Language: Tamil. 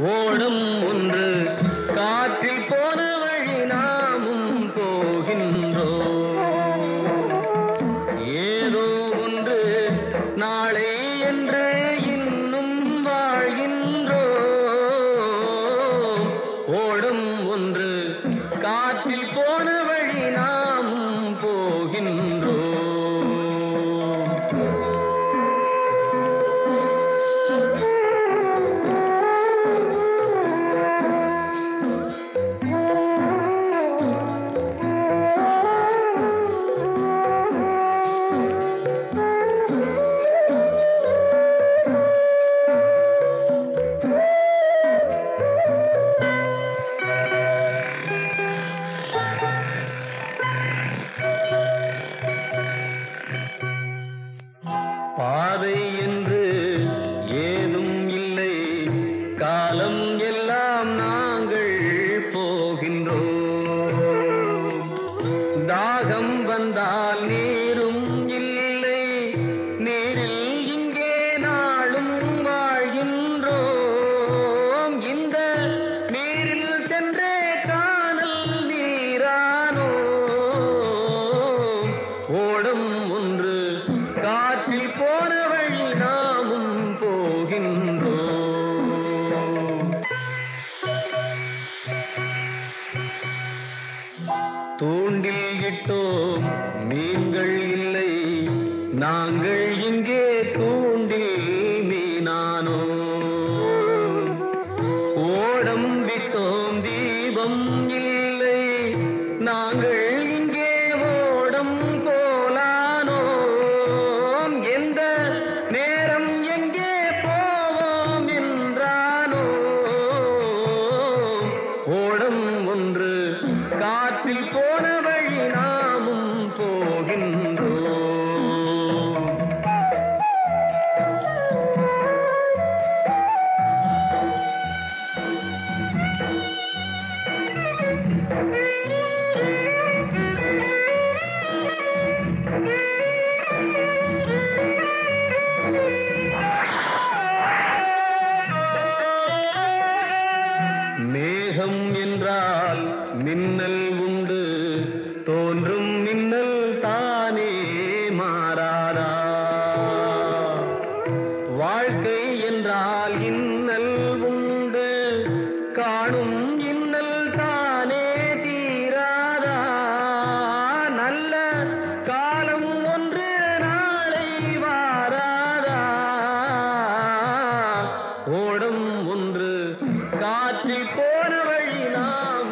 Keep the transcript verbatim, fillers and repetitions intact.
ஓடும் ஒன்று காற்றில் போன வழி நாமும் போகின்றோம். ஏதோ ஒன்று நாளை என்று இன்னும் வாழ்கின்றோம். ஓடும் ஒன்று காற்றில் போன வழி நாமும் போகின்றோம். பாதை என்று ஏதும் இல்லை, காலம் எல்லாம் நாங்கள் போகின்றோம். தாகம் வந்தால் நீரும் இல்லை, நீரில் இங்கே நாளும் வாழ்கின்றோம். இந்த நீரில் சென்றே காணல் நீரானோ. ஓடும் ஒன்று காற்றில் போன வழி நாமும் போகின்றோம். தூண்டில் இட்டோம் மீன்கள் இல்லை, நாங்கள் இங்கே தூண்டில் மீனானோ. ஓடம் விட்டோம் தீபம் இல்லை, நாங்கள் இங்கே ஓடம் போலானோம். எந்த நேரம் எங்கே போவோம் என்றானோ. ஓடம் ஒன்று காற்றில் போன வழி நாமும் போகின்றோம். மேகம் என்றால் மின்னல் உண்டு, தோன்றும் மின்னல் தானே மாறாதா. வாழ்க்கை என்றால் இன்னல் உண்டு, காணும் இன்னல் தானே தீராதா. நல்ல காலம் ஒன்று நாளை வாராதா. ஓடம் ஒன்று காற்றில் போன வழி நாம்